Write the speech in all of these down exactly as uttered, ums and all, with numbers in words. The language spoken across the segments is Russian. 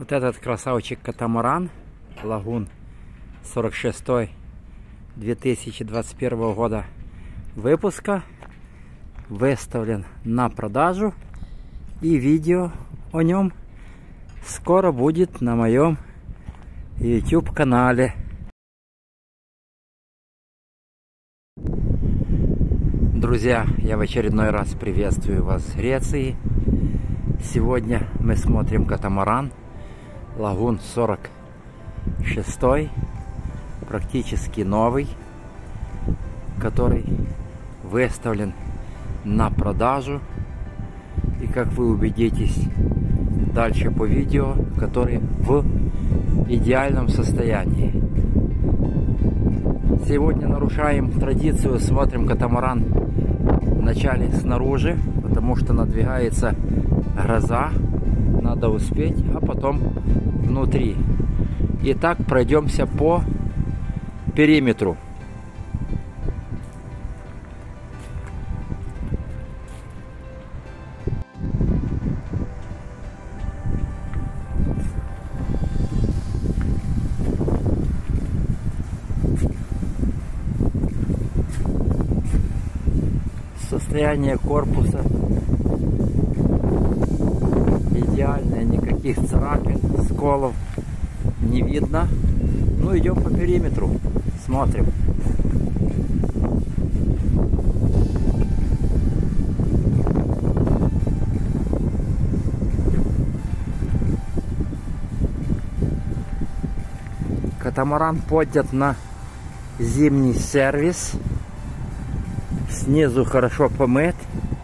Вот этот красавчик катамаран Лагун сорок шестой две тысячи двадцать первого года выпуска выставлен на продажу, и видео о нем скоро будет на моем YouTube канале. Друзья, я в очередной раз приветствую вас в Греции. Сегодня мы смотрим катамаран Лагун сорок шестой, практически новый, который выставлен на продажу. И как вы убедитесь дальше по видео, который в идеальном состоянии. Сегодня нарушаем традицию, смотрим катамаран вначале снаружи, потому что надвигается гроза, надо успеть, а потом внутри. И так пройдемся по периметру. Состояние корпуса идеальное, никаких царапин, сколов не видно. Ну, идем по периметру, смотрим. Катамаран поднят на зимний сервис. Снизу хорошо помыт.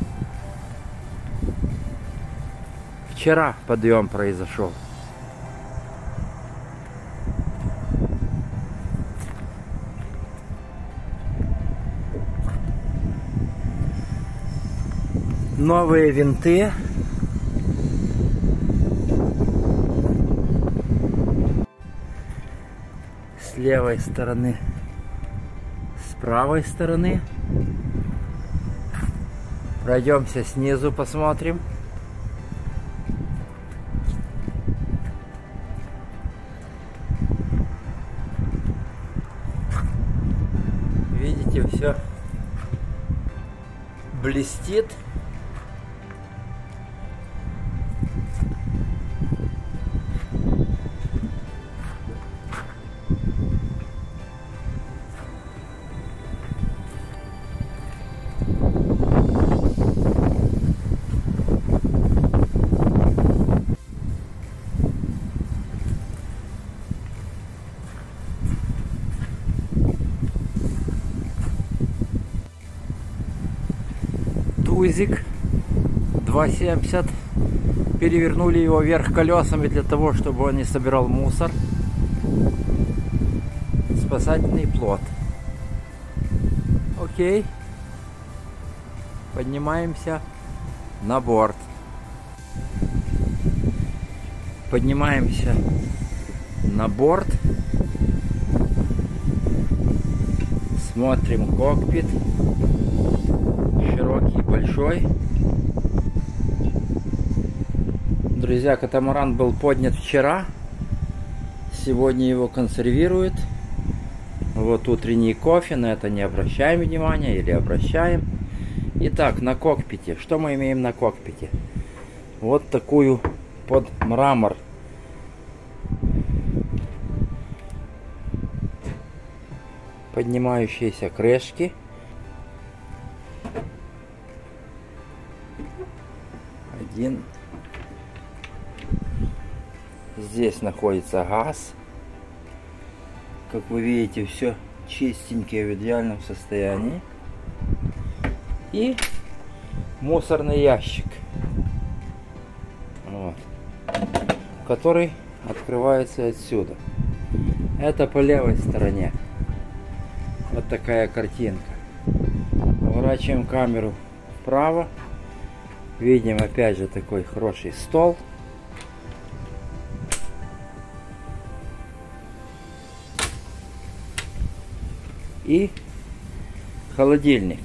Вчера подъем произошел. Новые винты. С левой стороны, с правой стороны. Пройдемся снизу, посмотрим. Видите, все блестит. Тузик два семьдесят. Перевернули его вверх колесами для того, чтобы он не собирал мусор. Спасательный плот. Окей. Поднимаемся на борт. Поднимаемся на борт. Смотрим кокпит. Широкий, большой. Друзья, катамаран был поднят вчера. Сегодня его консервируют. Вот утренний кофе. На это не обращаем внимания или обращаем. Итак, на кокпите. Что мы имеем на кокпите? Вот такую под мрамор поднимающиеся крышки. Один. Здесь находится газ. Как вы видите, все чистенькое, в идеальном состоянии. И мусорный ящик, вот, который открывается отсюда. Это по левой стороне. Вот такая картинка. Поворачиваем камеру вправо. Видим опять же такой хороший стол. И холодильник.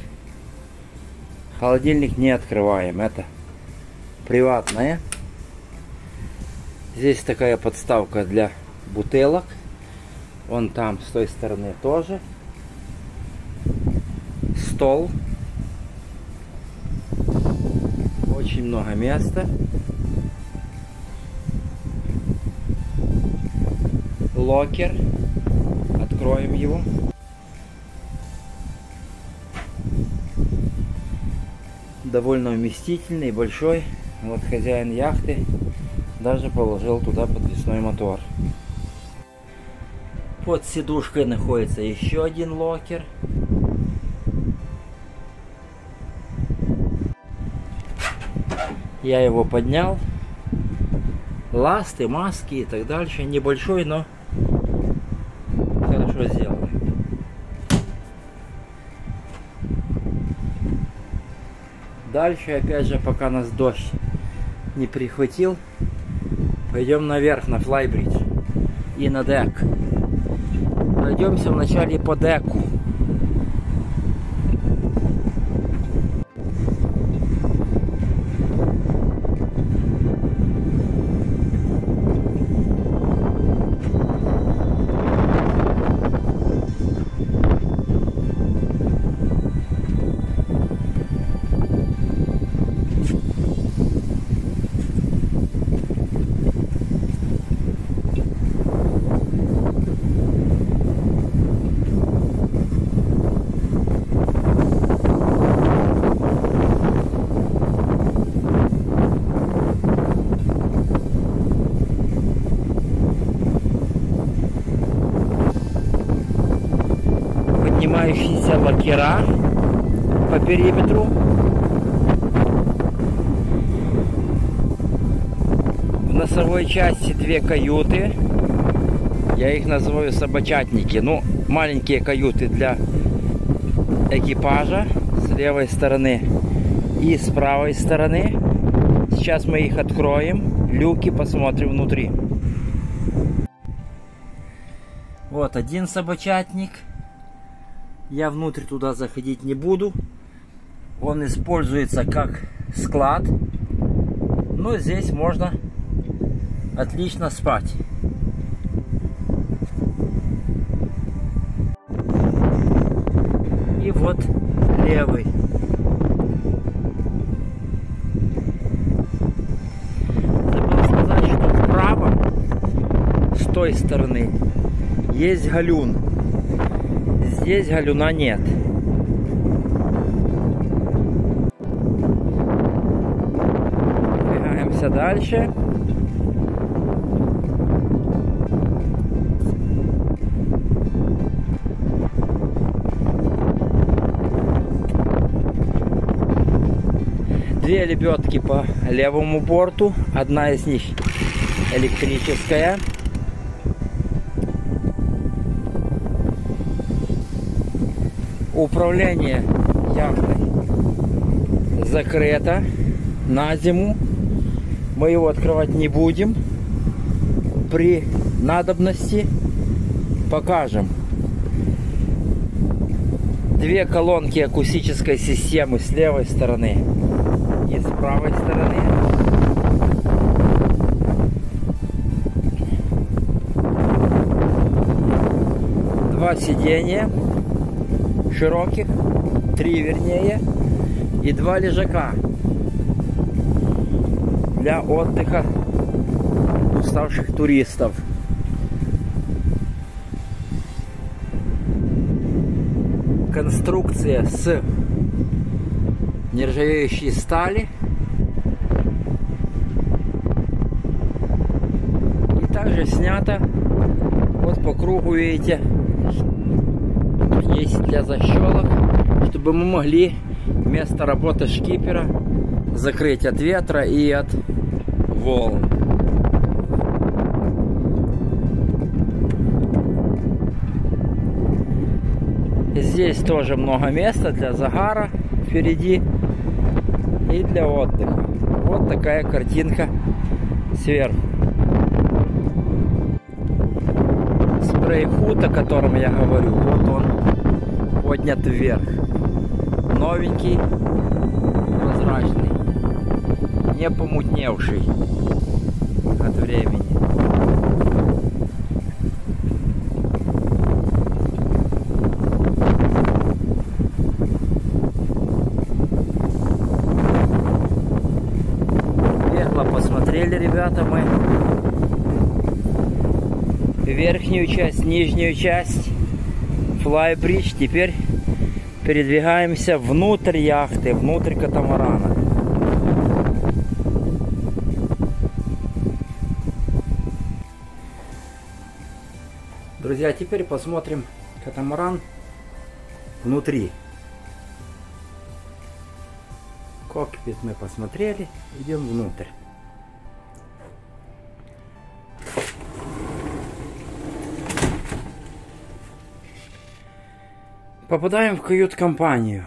Холодильник не открываем. Это приватное. Здесь такая подставка для бутылок. Вон там, с той стороны тоже. Стол. Очень много места. Локер. Откроем его. Довольно вместительный, большой. Вот хозяин яхты даже положил туда подвесной мотор. Под сидушкой находится еще один локер. Я его поднял. Ласты, маски и так дальше. Небольшой, но хорошо сделан. Дальше, опять же, пока нас дождь не прихватил, пойдем наверх на флайбридж и на дек. Пройдемся вначале по деку. Поднимающиеся локера по периметру. В носовой части две каюты. Я их называю собачатники. Ну, маленькие каюты для экипажа с левой стороны и с правой стороны. Сейчас мы их откроем. Люки посмотрим внутри. Вот один собачатник. Я внутрь туда заходить не буду. Он используется как склад. Но здесь можно отлично спать. И вот левый. Забыл сказать, что вправо, с той стороны, есть галюн. Здесь галюна нет. Двигаемся дальше. Две лебедки по левому борту. Одна из них электрическая. Управление яхтой закрыто на зиму. Мы его открывать не будем. При надобности покажем. Две колонки акустической системы с левой стороны и с правой стороны. Два сиденья широких, три вернее, и два лежака для отдыха уставших туристов. Конструкция с нержавеющей стали. И также снято вот по кругу, видите, есть для защелок, чтобы мы могли место работы шкипера закрыть от ветра и от волн. Здесь тоже много места для загара впереди и для отдыха. Вот такая картинка сверху. Спрей-худ, о котором я говорю, вот он поднят вверх. Новенький, прозрачный, не помутневший. от времени. Бегло посмотрели, ребята, мы верхнюю часть, нижнюю часть флайбридж. Теперь передвигаемся внутрь яхты, внутрь катамарана. Друзья, теперь посмотрим катамаран внутри. Кокпит мы посмотрели, идем внутрь. Попадаем в кают-компанию.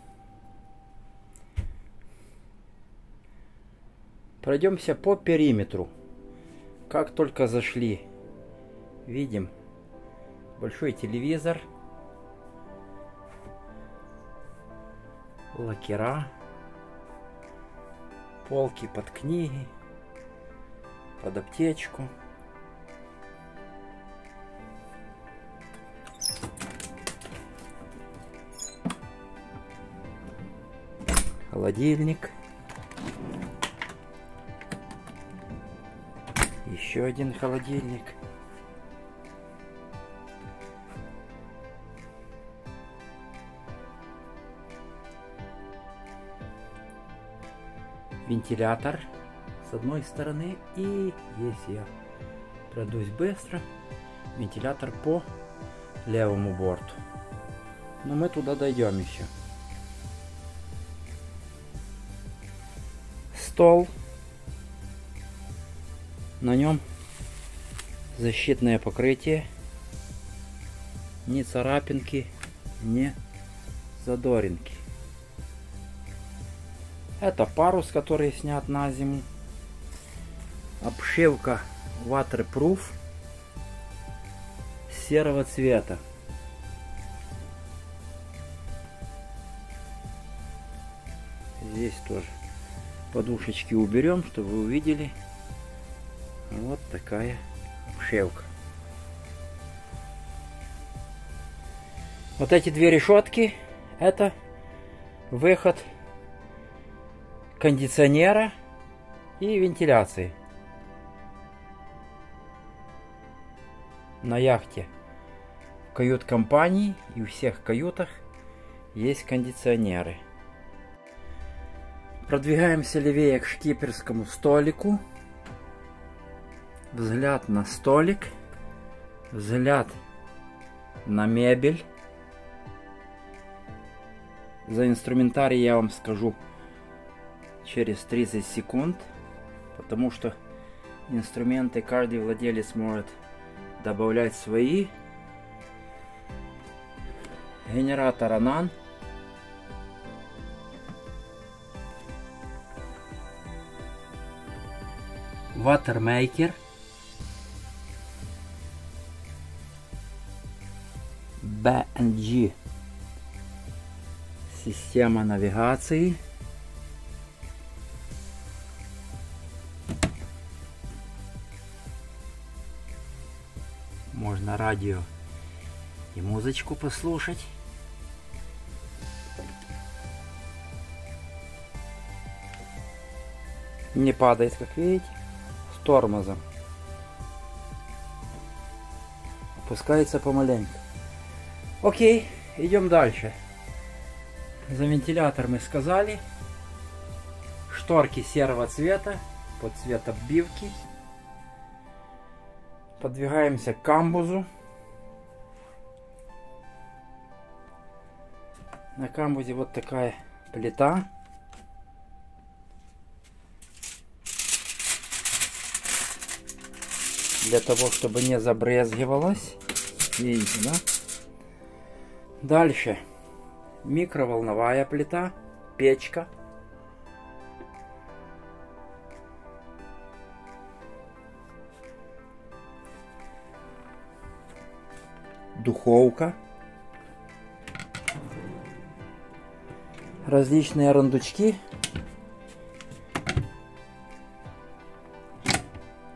Пройдемся по периметру. Как только зашли, видим большой телевизор, лакера, полки под книги, под аптечку. Холодильник. Еще один холодильник. Вентилятор с одной стороны, и если я пройдусь быстро, вентилятор по левому борту. Но мы туда дойдем еще. Стол. На нем защитное покрытие. Ни царапинки, ни задоринки. Это парус, который снят на зиму. Обшивка waterproof серого цвета. Здесь тоже подушечки уберем, чтобы вы увидели. Вот такая обшивка. Вот эти две решетки — это выход кондиционера и вентиляции. На яхте в кают-компании и у всех каютах есть кондиционеры. Продвигаемся левее к шкиперскому столику. Взгляд на столик. Взгляд на мебель. За инструментарий я вам скажу через тридцать секунд, потому что инструменты каждый владелец может добавлять свои. Генератор Анан. Ватермейкер. би энд джи. Система навигации. Можно радио и музычку послушать. Не падает, как видите, с тормозом. Опускается помаленьку. Окей, идем дальше. За вентилятор мы сказали. Шторки серого цвета, под цвет оббивки. Подвигаемся к камбузу. На камбузе вот такая плита. Для того, чтобы не забрезгивалось. Видите, да? Дальше. Микроволновая плита. Печка. Духовка. Различные рундучки.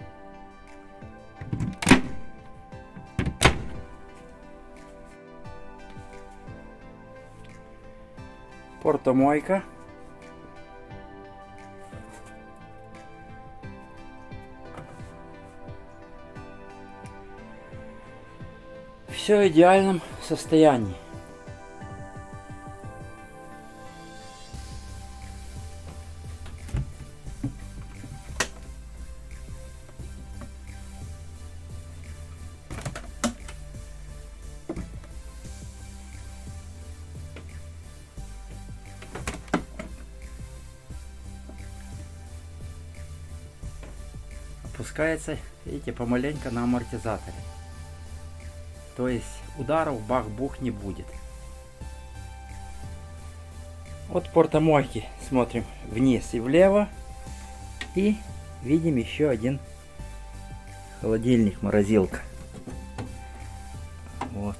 портомойка. Все в идеальном состоянии. Опускается, видите, помаленько на амортизаторе. То есть ударов бах-бух не будет. От портомойки смотрим вниз и влево. И видим еще один холодильник, морозилка. Вот.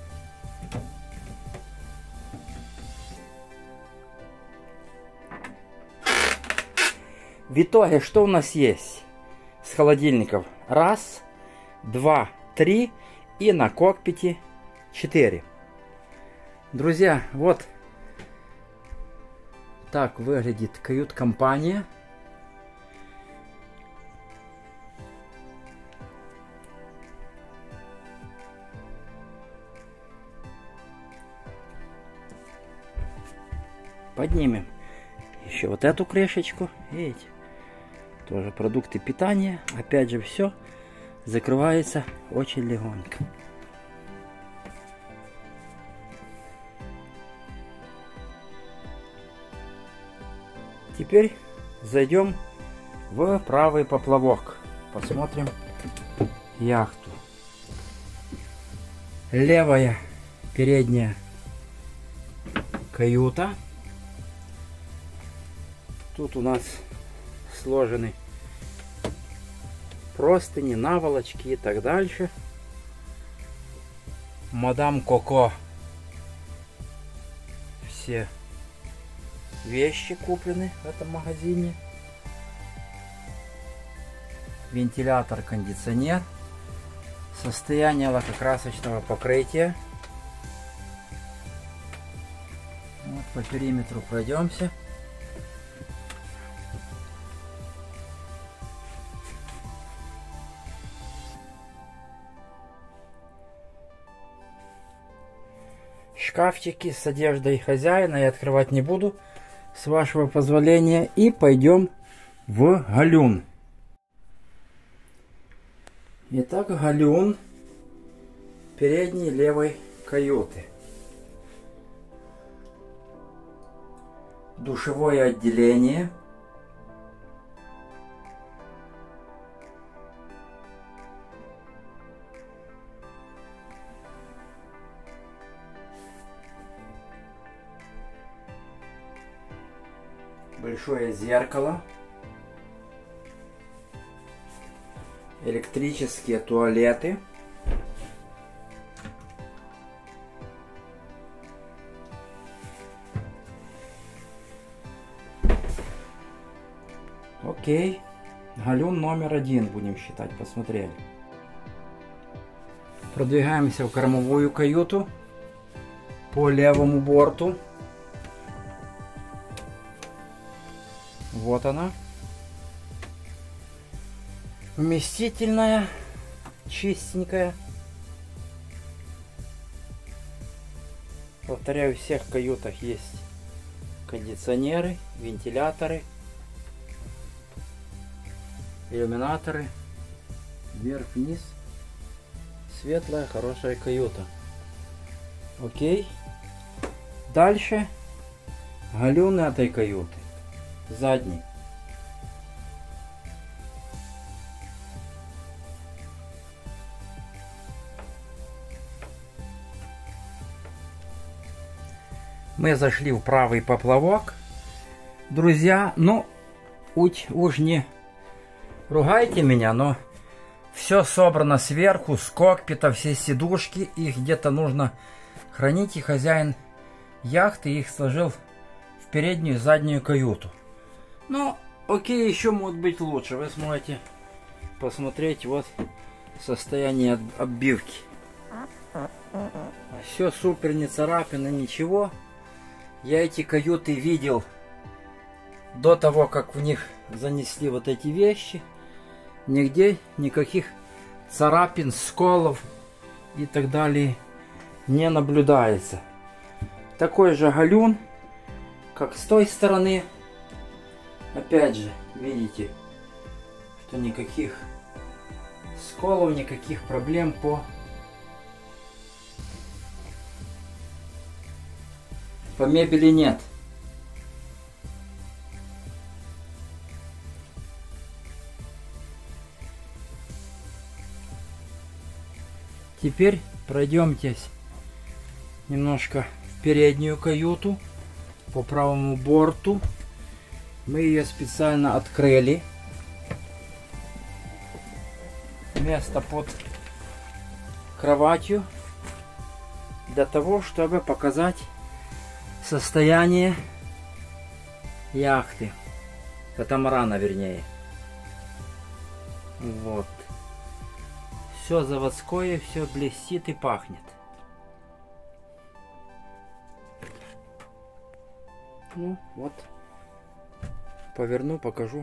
В итоге что у нас есть с холодильников? Раз, два, три и на кокпите четыре. Друзья, вот так выглядит кают-компания. Поднимем еще вот эту крышечку. Видите? Тоже продукты питания. Опять же, все закрывается очень легонько. Теперь зайдем в правый поплавок. Посмотрим яхту. Левая передняя каюта. Тут у нас сложены простыни, наволочки и так дальше. Мадам Коко. Все вещи куплены в этом магазине. Вентилятор, кондиционер. Состояние лакокрасочного покрытия. Вот по периметру пройдемся. Шкафчики с одеждой хозяина я открывать не буду, с вашего позволения. И пойдем в галюн. Итак, галюн передней левой каюты. Душевое отделение. Большое зеркало. Электрические туалеты. Окей. Галюн номер один будем считать, посмотрели. Продвигаемся в кормовую каюту по левому борту. Вот она. Вместительная, чистенькая. Повторяю, в всех каютах есть кондиционеры, вентиляторы, иллюминаторы. Вверх-вниз. Светлая, хорошая каюта. Окей. Дальше галюн этой каюты. Задний. Мы зашли в правый поплавок, друзья. Ну, уж, уж не ругайте меня, но все собрано сверху, с кокпита, все сидушки. Их где-то нужно хранить, и хозяин яхты их сложил в переднюю и заднюю каюту. Ну, окей, еще может быть лучше. Вы сможете посмотреть вот состояние оббивки. Все супер, не царапины, ничего. Я эти каюты видел до того, как в них занесли вот эти вещи. Нигде никаких царапин, сколов и так далее не наблюдается. Такой же галюн, как с той стороны. Опять же, видите, что никаких сколов, никаких проблем по, по мебели нет. Теперь пройдемтесь немножко в переднюю каюту по правому борту. Мы ее специально открыли. Место под кроватью для того, чтобы показать состояние яхты, катамарана вернее. Вот. Все заводское, все блестит и пахнет. Ну вот. Поверну, покажу.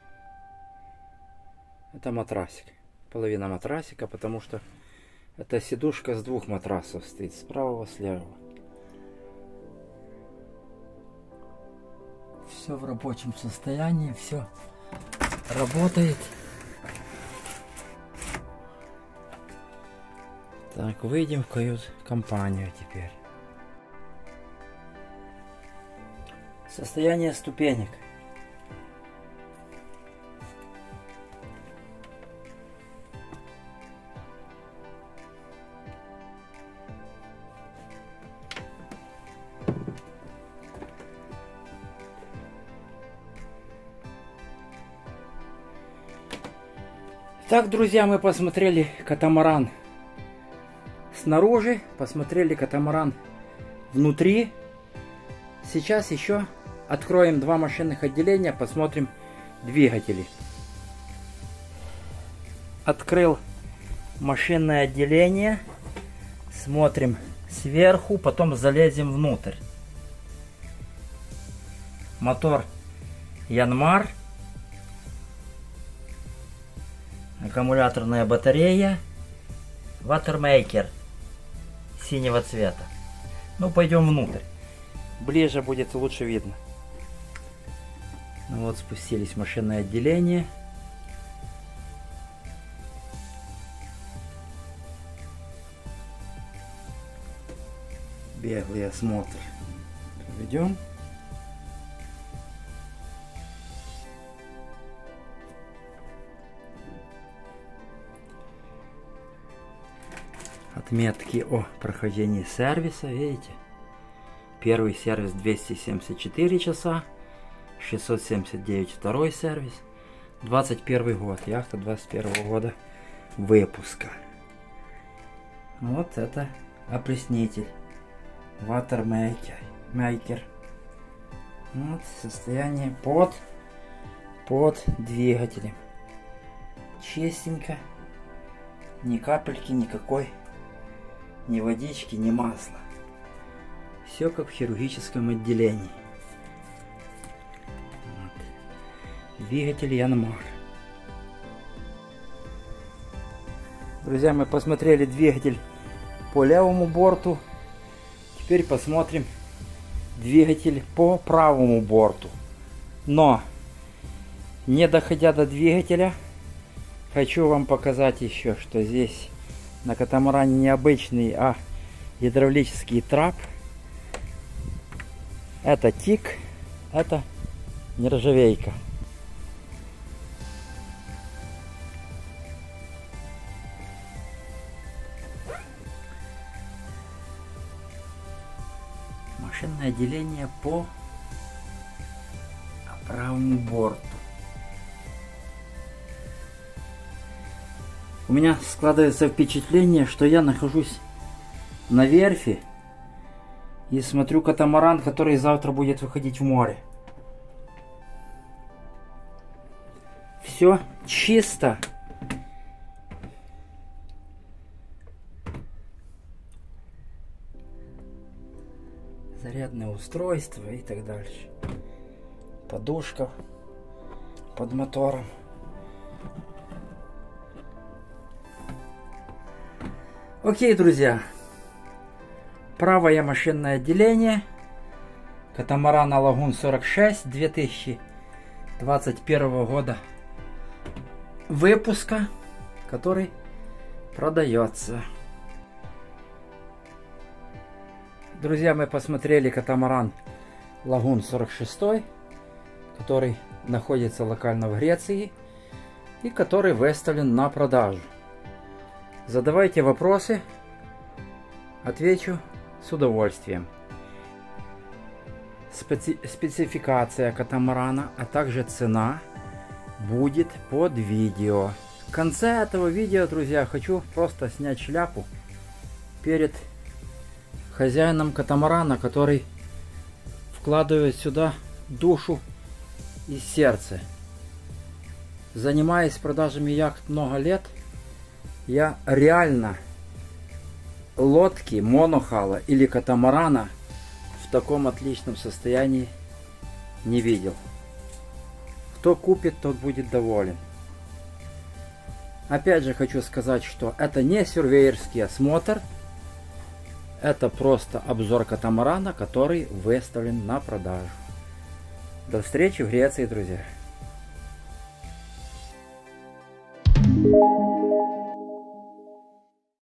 Это матрасик. Половина матрасика, потому что это сидушка с двух матрасов стоит. С правого, с левого. Все в рабочем состоянии. Все работает. Так, выйдем в кают-компанию теперь. Состояние ступенек. Так, друзья, мы посмотрели катамаран снаружи, посмотрели катамаран внутри. Сейчас еще откроем два машинных отделения, посмотрим двигатели. Открыл машинное отделение, смотрим сверху, потом залезем внутрь. Мотор Янмар, аккумуляторная батарея, ватермейкер синего цвета. Ну, пойдем внутрь. Ближе будет лучше видно. Ну вот, спустились в машинное отделение. Беглый осмотр проведем. Отметки о прохождении сервиса, видите? Первый сервис двести семьдесят четыре часа, шестьсот семьдесят девять второй сервис, двадцать первый год, яхта двадцать первого года выпуска. Вот это опреснитель, ватермейкер, мейкер. Вот состояние под, под двигателем. Чистенько, ни капельки никакой, ни водички, ни масла. Все как в хирургическом отделении. Вот. Двигатель Янмар. Друзья, мы посмотрели двигатель по левому борту. Теперь посмотрим двигатель по правому борту. Но, не доходя до двигателя, хочу вам показать еще, что здесь на катамаране необычный, а гидравлический трап. Это тик, это нержавейка. Машинное отделение по правому борту. У меня складывается впечатление, что я нахожусь на верфи и смотрю катамаран, который завтра будет выходить в море. Все чисто. зарядное устройство и так дальше. Подушка под мотором. Окей, друзья. Правое машинное отделение. Катамаран Алагун сорок шесть две тысячи двадцать первого года выпуска, который продается. Друзья, мы посмотрели катамаран Лагун сорок шесть, который находится локально в Греции и который выставлен на продажу. Задавайте вопросы, отвечу с удовольствием. Специ спецификация катамарана, а также цена будет под видео. В конце этого видео, друзья, хочу просто снять шляпу перед хозяином катамарана, который вкладывает сюда душу и сердце. Занимаясь продажами яхт много лет, я реально лодки, монохала или катамарана в таком отличном состоянии не видел. Кто купит, тот будет доволен. Опять же хочу сказать, что это не сюрвеерский осмотр. Это просто обзор катамарана, который выставлен на продажу. До встречи в Греции, друзья.